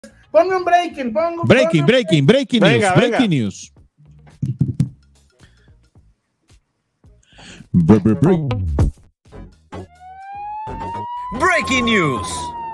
Ponme un breaking, Breaking Venga, news. Breaking news.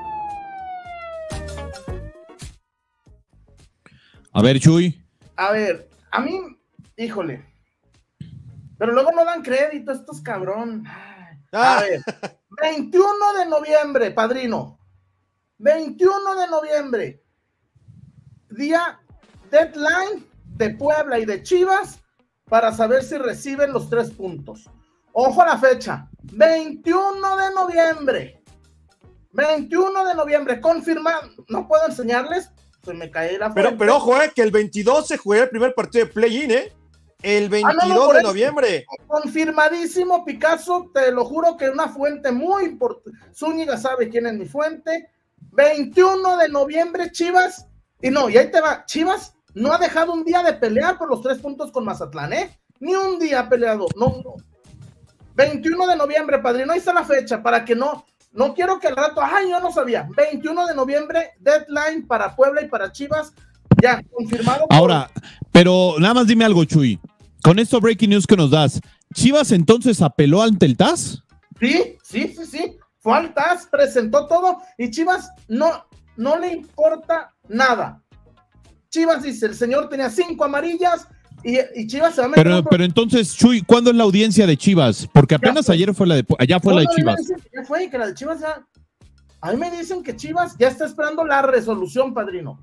A ver, Chuy. A ver, a mí, híjole. Pero luego no dan crédito, estos cabrón. A ver, 21 de noviembre, padrino. 21 de noviembre. Día deadline de Puebla y de Chivas para saber si reciben los 3 puntos. Ojo a la fecha. 21 de noviembre. 21 de noviembre. Confirmado. No puedo enseñarles. Se me cae la fuente. Pero ojo, que el 22 se juega el primer partido de play-in, El 22 de noviembre. Confirmadísimo, Picasso, te lo juro que una fuente muy importante. Zúñiga sabe quién es mi fuente. 21 de noviembre, Chivas. Y ahí te va. Chivas no ha dejado un día de pelear por los 3 puntos con Mazatlán, Ni un día ha peleado. No. 21 de noviembre, padrino. Ahí está la fecha para que no quiero que al rato, yo no sabía. 21 de noviembre, deadline para Puebla y para Chivas. Ya, confirmado. Ahora, pero nada más dime algo, Chuy. Con esto breaking news que nos das, ¿Chivas entonces apeló ante el TAS? Sí. Fue al TAS, presentó todo y Chivas no le importa nada. Chivas dice, el señor tenía 5 amarillas y Chivas se va a meter. Pero entonces, Chuy, ¿cuándo es la audiencia de Chivas? Porque apenas ayer fue la de Chivas. Ya fue, que la de Chivas ya. A mí me dicen que Chivas ya está esperando la resolución, padrino.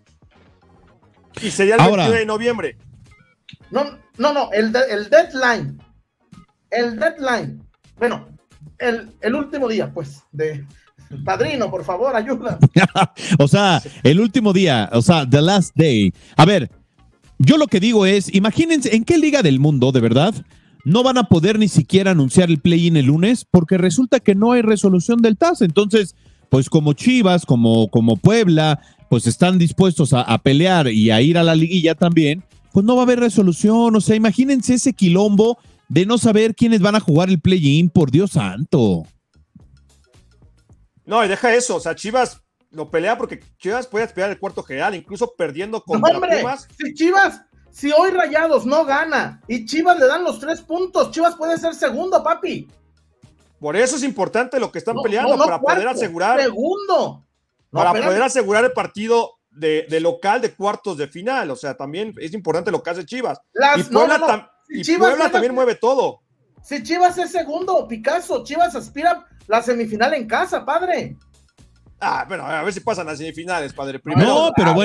Y sería el 21 de noviembre. No, el deadline. El deadline. Bueno, el último día, pues, de padrino, por favor, ayuda. O sea, el último día, the last day. A ver, yo lo que digo es, imagínense, ¿en qué liga del mundo, de verdad, no van a poder ni siquiera anunciar el play-in el lunes? Porque resulta que no hay resolución del TAS. Entonces, pues como Chivas, como Puebla, pues están dispuestos a pelear y a ir a la liguilla también, pues no va a haber resolución. O sea, imagínense ese quilombo de no saber quiénes van a jugar el play-in, por Dios santo. No, y deja eso, Chivas lo pelea porque Chivas puede pelear el cuarto general, incluso perdiendo contra Pumas. Si hoy Rayados no gana y Chivas le dan los 3 puntos, Chivas puede ser segundo, papi. Por eso es importante lo que están peleando, para poder asegurar. Segundo. Poder asegurar el partido de local de cuartos de final. O sea, también es importante lo que hace Chivas. Puebla también mueve todo. Si Chivas es segundo, Picasso, Chivas aspira la semifinal en casa, padre. Bueno, a ver si pasan las semifinales, padre. Pero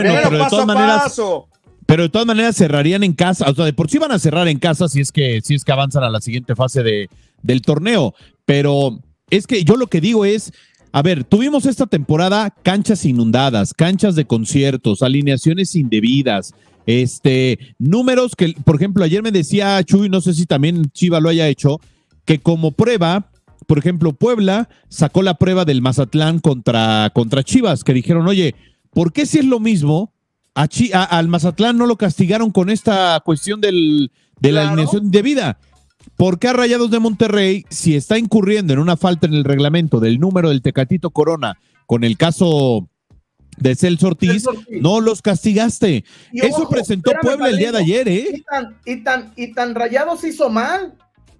de todas maneras cerrarían en casa. O sea, de por sí van a cerrar en casa si es que avanzan a la siguiente fase del torneo. Pero es que yo lo que digo es, a ver, tuvimos esta temporada canchas inundadas, canchas de conciertos, alineaciones indebidas, números que, por ejemplo, ayer me decía Chuy, no sé si también Chiva lo haya hecho, que como prueba, por ejemplo, Puebla sacó la prueba del Mazatlán contra Chivas, que dijeron, oye, ¿por qué si es lo mismo? Al Mazatlán no lo castigaron con esta cuestión de la alineación indebida. ¿Por qué a Rayados de Monterrey, si está incurriendo en una falta en el reglamento del número del Tecatito Corona con el caso de Celso Ortiz, no los castigaste? Y eso ojo, presentó Puebla el día de ayer, Y tan Rayados hizo mal.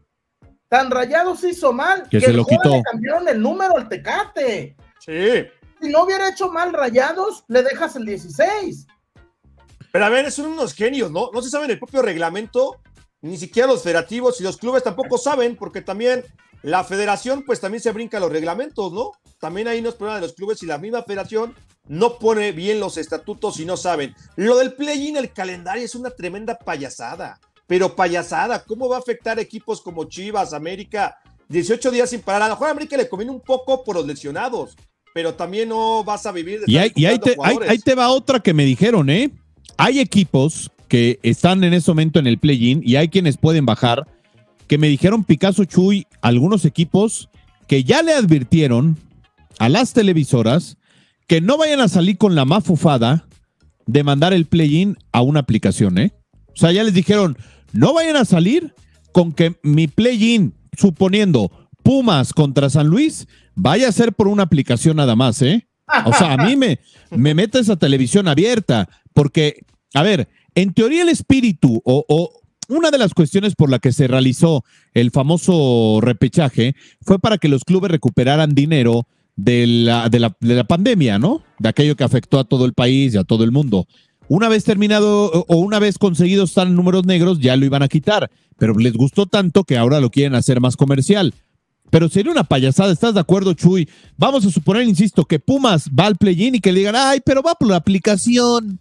Que se lo quitó. Le cambiaron el número al Tecate. Sí. Si no hubiera hecho mal Rayados, le dejas el 16. Pero a ver, son unos genios, ¿no? No se saben el propio reglamento, ni siquiera los federativos y los clubes tampoco saben, porque también la federación pues también se brinca los reglamentos, ¿no? También ahí no es problema de los clubes y la misma federación no pone bien los estatutos y no saben. Lo del play-in, el calendario es una tremenda payasada, pero payasada. ¿Cómo va a afectar equipos como Chivas, América? 18 días sin parar. A lo mejor a América le conviene un poco por los lesionados, pero también no vas a vivir de ahí te va otra que me dijeron, Hay equipos que están en ese momento en el play-in y hay quienes pueden bajar, que me dijeron, Picasso, Chuy, algunos equipos que ya le advirtieron a las televisoras que no vayan a salir con la mafufada de mandar el play-in a una aplicación, O sea, ya les dijeron, no vayan a salir con que mi play-in, suponiendo Pumas contra San Luis, vaya a ser por una aplicación nada más, O sea, a mí me mete esa televisión abierta, porque, a ver, en teoría el espíritu o una de las cuestiones por la que se realizó el famoso repechaje fue para que los clubes recuperaran dinero de la pandemia, ¿no? De aquello que afectó a todo el país y a todo el mundo. Una vez terminado o una vez conseguidos estar en números negros, ya lo iban a quitar, pero les gustó tanto que ahora lo quieren hacer más comercial. Pero sería una payasada, ¿estás de acuerdo, Chuy? Vamos a suponer, insisto, que Pumas va al play-in y que le digan, ay, pero va por la aplicación.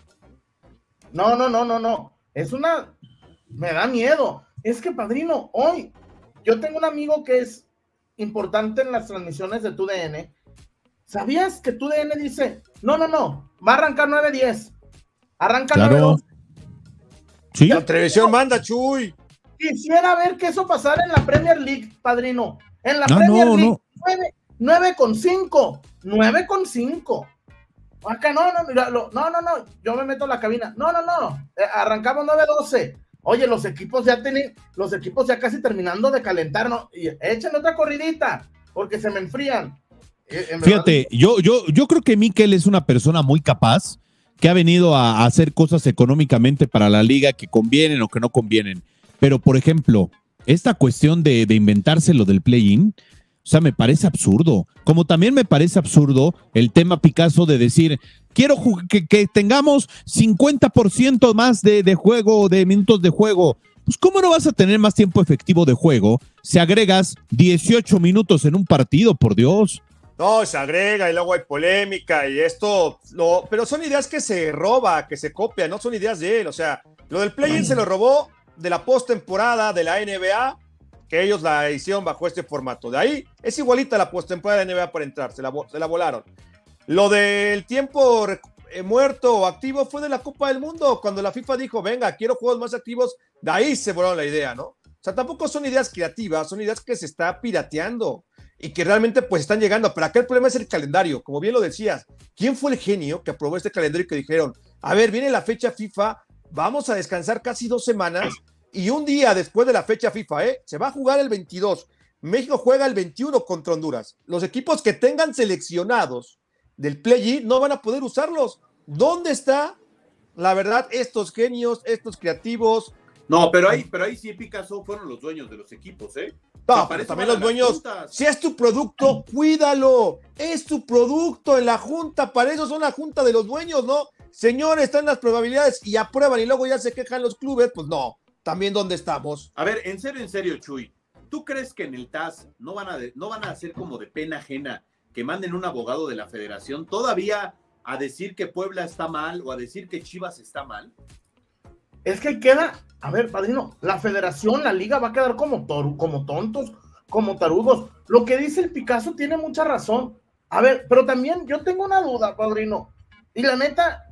No. Me da miedo. Es que, padrino, hoy yo tengo un amigo que es importante en las transmisiones de TUDN. ¿Sabías que TUDN dice, no, va a arrancar 9-10? Arranca claro. 9-12. Sí. La televisión manda, Chuy. Quisiera ver que eso pasara en la Premier League, padrino. En la Premier League, 9.5. 9.5. Acá no, yo me meto a la cabina. No. Arrancamos 9-12. Oye, los equipos ya casi terminando de calentar, ¿no? Y échenle otra corridita, porque se me enfrían. Fíjate, yo creo que Mikel es una persona muy capaz, que ha venido a hacer cosas económicamente para la liga que convienen o que no convienen. Pero, por ejemplo, esta cuestión de inventarse lo del play-in, o sea, me parece absurdo. Como también me parece absurdo el tema Picasso de decir, quiero que tengamos 50% más de juego, de minutos de juego. Pues, ¿cómo no vas a tener más tiempo efectivo de juego si agregas 18 minutos en un partido, por Dios? No, se agrega y luego hay polémica y esto, pero son ideas que se roba, que se copia, no son ideas de él. O sea, lo del play-in se lo robó de la postemporada de la NBA, que ellos la hicieron bajo este formato. De ahí es igualita la postemporada de la NBA para entrar, se la volaron. Lo del tiempo muerto o activo fue de la Copa del Mundo, cuando la FIFA dijo, venga, quiero juegos más activos, de ahí se volaron la idea, ¿no? O sea, tampoco son ideas creativas, son ideas que se está pirateando y que realmente pues están llegando, pero acá el problema es el calendario, como bien lo decías. ¿Quién fue el genio que aprobó este calendario y que dijeron, a ver, viene la fecha FIFA, vamos a descansar casi 2 semanas y un día después de la fecha FIFA, se va a jugar el 22, México juega el 21 contra Honduras. Los equipos que tengan seleccionados del play-in no van a poder usarlos. ¿Dónde está, la verdad, estos genios, estos creativos? No, pero ahí sí, Picasso, fueron los dueños de los equipos, No, pero también los dueños, si es tu producto, cuídalo, es tu producto en la junta, para eso son la junta de los dueños, ¿no? Señores, están las probabilidades y aprueban y luego ya se quejan los clubes, pues no, también ¿dónde estamos? A ver, en serio, Chuy, ¿tú crees que en el TAS no van a hacer como de pena ajena que manden un abogado de la federación todavía a decir que Puebla está mal o a decir que Chivas está mal? Es que queda, a ver, padrino, la federación, la liga va a quedar como tontos, como tarudos. Lo que dice el Picasso tiene mucha razón. A ver, pero también yo tengo una duda, padrino, y la neta,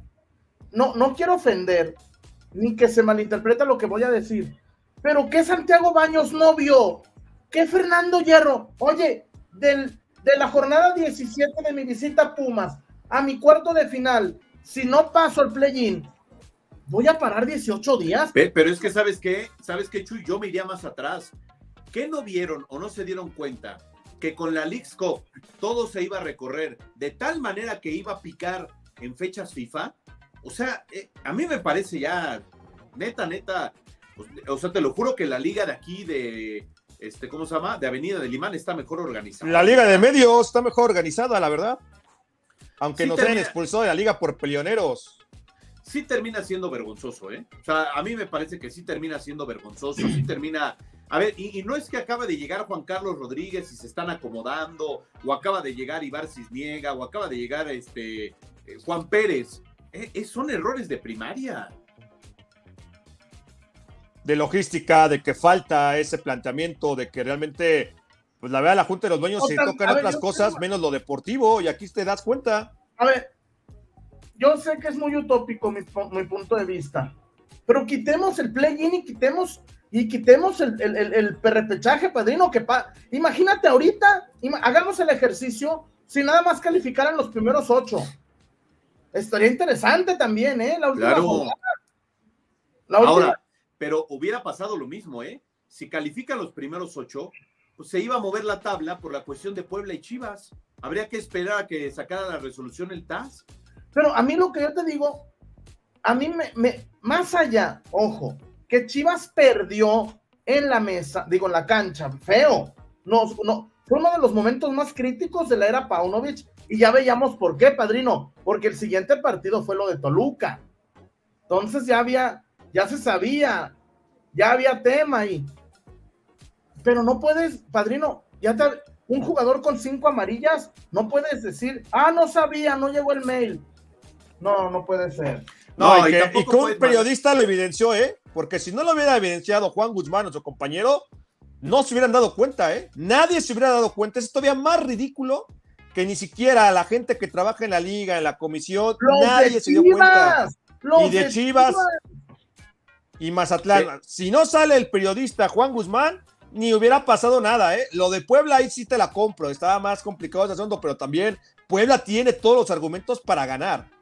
no quiero ofender, ni que se malinterprete lo que voy a decir, pero ¿qué Santiago Baños no vio? ¿Qué Fernando Hierro? Oye, de la jornada 17 de mi visita a Pumas a mi cuarto de final, si no paso el play-in, ¿voy a parar 18 días? Pero es que, ¿sabes qué, Chuy? Yo me iría más atrás. ¿Qué no vieron o no se dieron cuenta? Que con la Leagues Cup todo se iba a recorrer de tal manera que iba a picar en fechas FIFA. O sea, a mí me parece ya, neta, o sea, te lo juro que la liga de aquí de, ¿cómo se llama? De Avenida del Limán está mejor organizada. La liga de medios está mejor organizada, la verdad. Aunque sí nos hayan expulsado de la liga por peleoneros. Sí termina siendo vergonzoso, O sea, a mí me parece que sí termina siendo vergonzoso, sí termina... A ver, y no es que acaba de llegar Juan Carlos Rodríguez y se están acomodando, o acaba de llegar Ibar Cisniega, o acaba de llegar Juan Pérez. Son errores de primaria. De logística, de que falta ese planteamiento, de que realmente, pues la verdad, la Junta de los Dueños se tocan otras cosas, menos lo deportivo, y aquí te das cuenta. A ver, yo sé que es muy utópico mi punto de vista, pero quitemos el play-in y quitemos el repechaje, padrino. Imagínate ahorita, hagamos el ejercicio si nada más calificaran los primeros 8. Estaría interesante también, la última jugada. Ahora, pero hubiera pasado lo mismo, Si califican los primeros 8, pues se iba a mover la tabla por la cuestión de Puebla y Chivas. Habría que esperar a que sacara la resolución el TAS. Pero a mí lo que yo te digo, a mí más allá, ojo, que Chivas perdió en la mesa, digo, en la cancha, feo. No, fue uno de los momentos más críticos de la era Paunovic, y ya veíamos por qué, padrino, porque el siguiente partido fue lo de Toluca. Entonces ya se sabía, ya había tema ahí. Pero no puedes, padrino, un jugador con 5 amarillas, no puedes decir, no sabía, no llegó el mail. No puede ser. No, y que un periodista lo evidenció, porque si no lo hubiera evidenciado Juan Guzmán o su compañero, no se hubieran dado cuenta, nadie se hubiera dado cuenta. Es todavía más ridículo que ni siquiera la gente que trabaja en la liga, en la comisión, nadie se dio cuenta. Y de Chivas y Mazatlán, si no sale el periodista Juan Guzmán, ni hubiera pasado nada, Lo de Puebla ahí sí te la compro, estaba más complicado ese asunto, pero también Puebla tiene todos los argumentos para ganar.